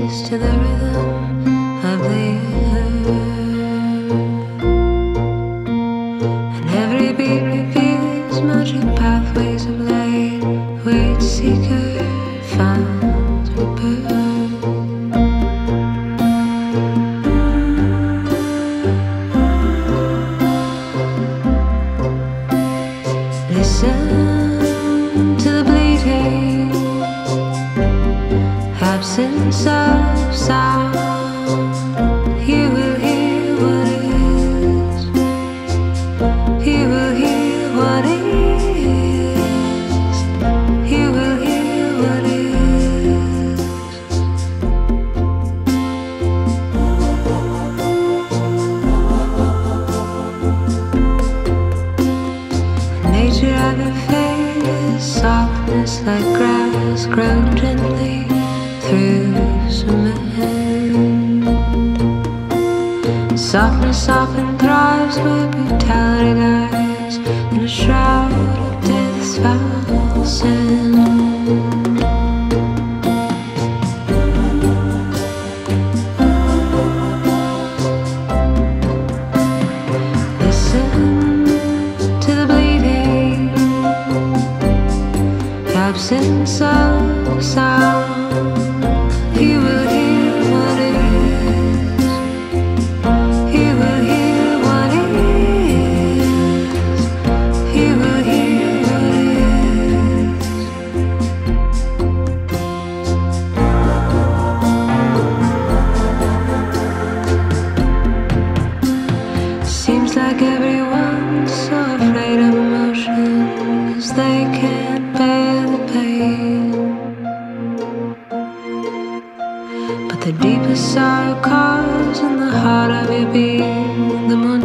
beats to the rhythm of the earth, and every beat reveals magic pathways of light where its seeker finds rebirth. Listen to the bleeding, absence of sound. You will hear what is. You will hear what is. You will hear what is. Nature of your face, softness like grass, grow gently through cement. Softness often thrives where brutality lies in a shroud of death's foul sin. Listen to the bleeding, absence of sound. You will hear what is. You will hear what is. You will hear what is. Seems like everyone's so afraid of emotion, 'cause they can't bear the pain. But the deepest sorrow carves in the heart of your being. The more